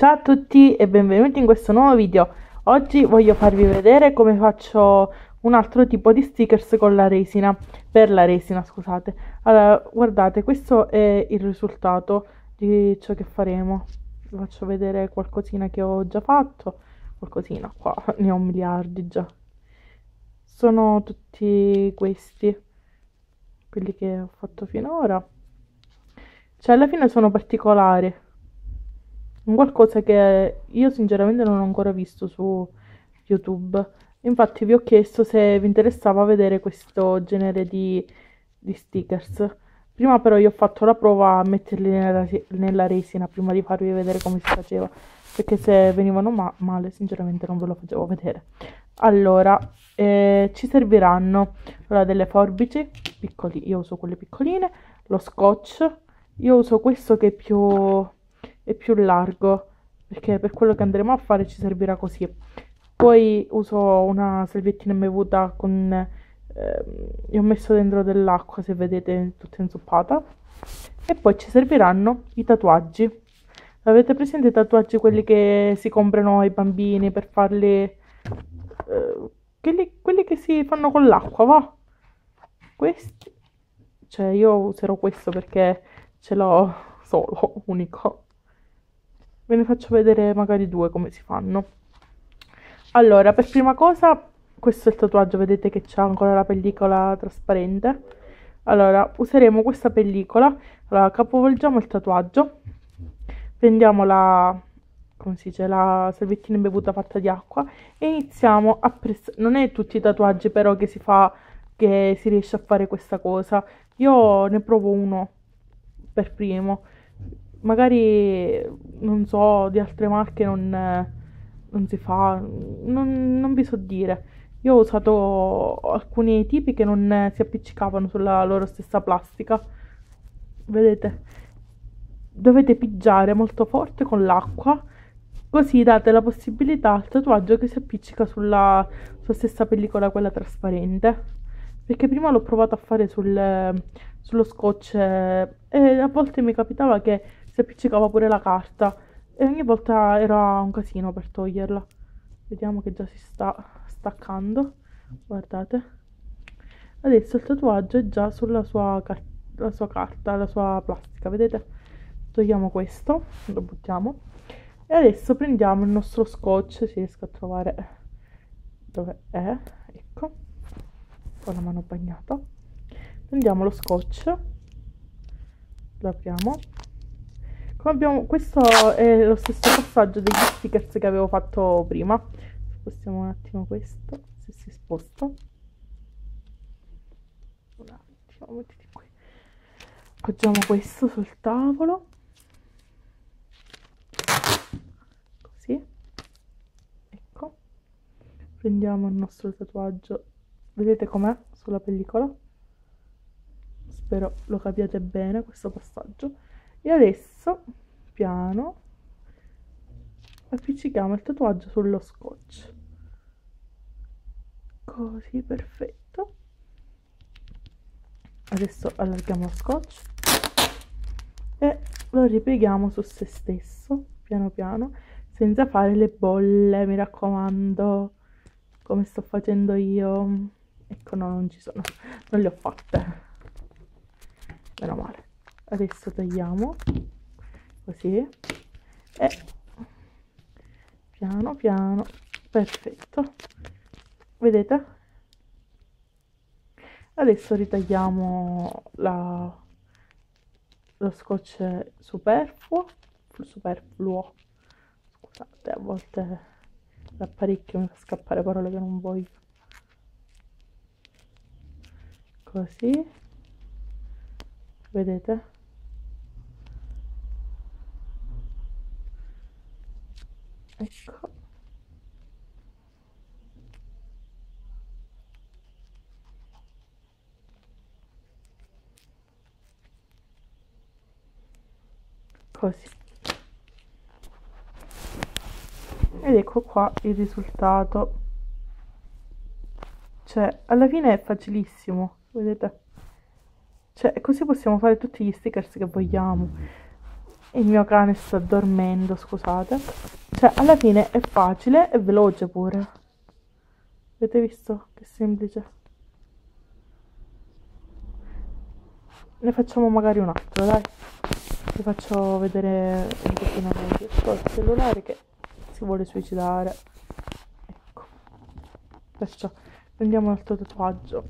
Ciao a tutti e benvenuti in questo nuovo video. Oggi voglio farvi vedere come faccio un altro tipo di stickers con la resina, per la resina, scusate. Allora, guardate, questo è il risultato di ciò che faremo. Vi faccio vedere qualcosina che ho già fatto, qualcosina qua, ne ho miliardi già. Sono tutti questi, quelli che ho fatto finora. Cioè, alla fine sono particolari. Un qualcosa che io sinceramente non ho ancora visto su YouTube. Infatti vi ho chiesto se vi interessava vedere questo genere di stickers. Prima però io ho fatto la prova a metterli nella resina prima di farvi vedere come si faceva. Perché se venivano male sinceramente non ve lo facevo vedere. Allora, ci serviranno delle forbici piccoli, io uso quelle piccoline, lo scotch, io uso questo che è più largo, perché per quello che andremo a fare ci servirà così. Poi uso una salviettina imbevuta con io ho messo dentro dell'acqua, se vedete, tutta inzuppata. E poi ci serviranno i tatuaggi. Avete presente i tatuaggi, quelli che si comprano ai bambini per farli quelli che si fanno con l'acqua, va? Questi, cioè io userò questo perché ce l'ho solo, unico. Ve ne faccio vedere magari due come si fanno. Allora, per prima cosa, questo è il tatuaggio, vedete che c'è ancora la pellicola trasparente. Allora, useremo questa pellicola. Allora, capovolgiamo il tatuaggio. Prendiamo come si dice, la salviettina imbevuta fatta di acqua e iniziamo a pressare. Non è tutti i tatuaggi però che si fa, che si riesce a fare questa cosa. Io ne provo uno per primo. Magari, non so, di altre marche non si fa, non vi so dire. Io ho usato alcuni tipi che non si appiccicavano sulla loro stessa plastica. Vedete? Dovete pigiare molto forte con l'acqua, così date la possibilità al tatuaggio che si appiccica sulla sua stessa pellicola, quella trasparente. Perché prima l'ho provato a fare sullo scotch e a volte mi capitava che si appiccicava pure la carta e ogni volta era un casino per toglierla. Vediamo che già si sta staccando. Guardate. Adesso il tatuaggio è già sulla la sua carta, la sua plastica, vedete? Togliamo questo, lo buttiamo. E adesso prendiamo il nostro scotch, si riesce a trovare dove è, ecco, con la mano bagnata. Prendiamo lo scotch, lo apriamo. Come abbiamo, questo è lo stesso passaggio degli stickers che avevo fatto prima. Spostiamo un attimo questo, se si sposta. Un attimo, mettiti qui. Appoggiamo questo sul tavolo. Così. Ecco. Prendiamo il nostro tatuaggio. Vedete com'è sulla pellicola? Spero lo capiate bene questo passaggio. E adesso, piano, appiccichiamo il tatuaggio sullo scotch. Così, perfetto. Adesso allarghiamo lo scotch e lo ripieghiamo su se stesso, piano piano, senza fare le bolle, mi raccomando, come sto facendo io. Ecco, no, non ci sono, non le ho fatte, meno male. Adesso tagliamo così e piano piano, perfetto, vedete? Adesso ritagliamo lo scotch superfluo, scusate, a volte l'apparecchio mi fa scappare parole che non voglio. Così, vedete? Ecco. Così. Ed ecco qua il risultato. Cioè, alla fine è facilissimo, vedete? Cioè, così possiamo fare tutti gli stickers che vogliamo. Il mio cane sta dormendo, scusate. Cioè, alla fine è facile e veloce pure. Avete visto che semplice? Ne facciamo magari un altro, dai. Vi faccio vedere un pochino meglio il cellulare che si vuole suicidare. Ecco. Perciò prendiamo un altro tatuaggio.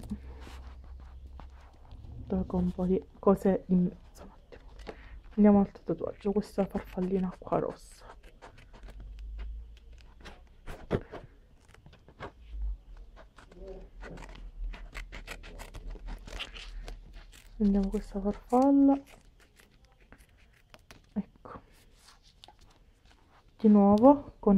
Con un po' di cose in mezzo. Un attimo. Prendiamo un altro tatuaggio. Questa è la farfallina qua rossa. Prendiamo questa farfalla. Ecco. Di nuovo con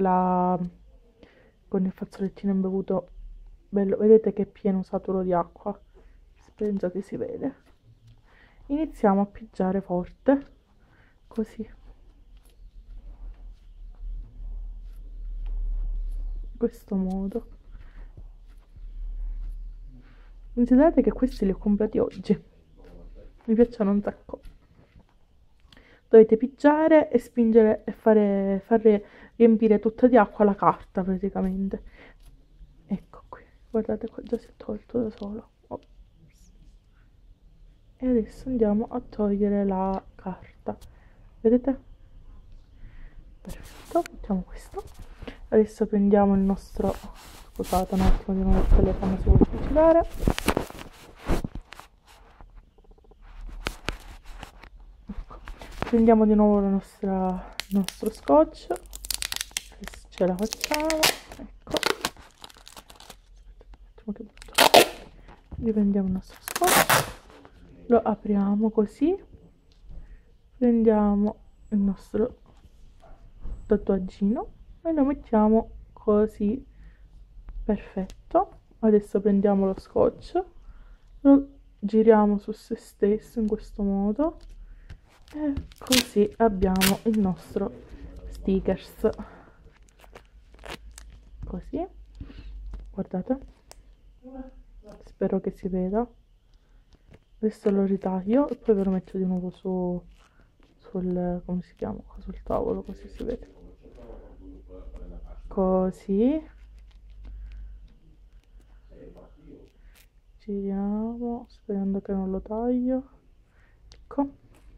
il fazzolettino imbevuto bello. Vedete che è pieno saturo di acqua. Penso che si vede. Iniziamo a pigiare forte. Così. In questo modo. Considerate che questi li ho comprati oggi. Mi piacciono un sacco. Dovete pigiare e spingere e fare riempire tutta di acqua la carta praticamente. Ecco qui, guardate qua, già si è tolto da solo. Ops. E adesso andiamo a togliere la carta. Vedete? Perfetto, mettiamo questo. Adesso prendiamo il nostro... Scusate un attimo, di nuovo il telefono si vuole suicidare. Prendiamo di nuovo il nostro scotch, ce la facciamo, ecco, riprendiamo il nostro scotch, lo apriamo così, prendiamo il nostro tatuaggino e lo mettiamo così, perfetto. Adesso prendiamo lo scotch, lo giriamo su se stesso in questo modo. E così abbiamo il nostro stickers, così, guardate, spero che si veda. Adesso lo ritaglio e poi ve lo metto di nuovo sul, come si chiama, sul tavolo, così si vede, così, giriamo sperando che non lo taglio, ecco.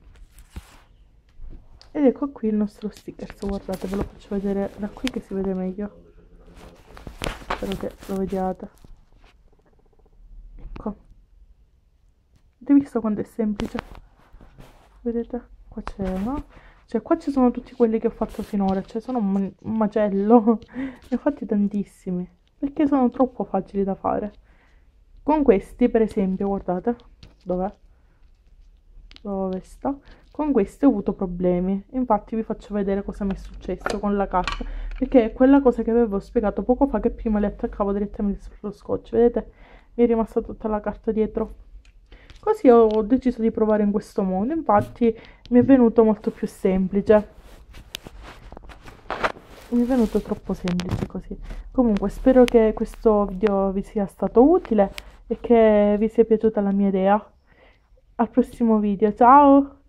Ed ecco qui il nostro stickers, guardate, ve lo faccio vedere da qui che si vede meglio. Spero che lo vediate. Ecco. Avete visto quanto è semplice? Vedete? Qua c'è, no? Cioè qua ci sono tutti quelli che ho fatto finora, cioè sono un macello. Ne ho fatti tantissimi, perché sono troppo facili da fare. Con questi, per esempio, guardate, dov'è? Dove sta? Con queste ho avuto problemi, infatti vi faccio vedere cosa mi è successo con la carta, perché è quella cosa che avevo spiegato poco fa, che prima le attaccavo direttamente sullo scotch, vedete? Mi è rimasta tutta la carta dietro. Così ho deciso di provare in questo modo, infatti mi è venuto molto più semplice. Mi è venuto troppo semplice così. Comunque spero che questo video vi sia stato utile e che vi sia piaciuta la mia idea. Al prossimo video, ciao!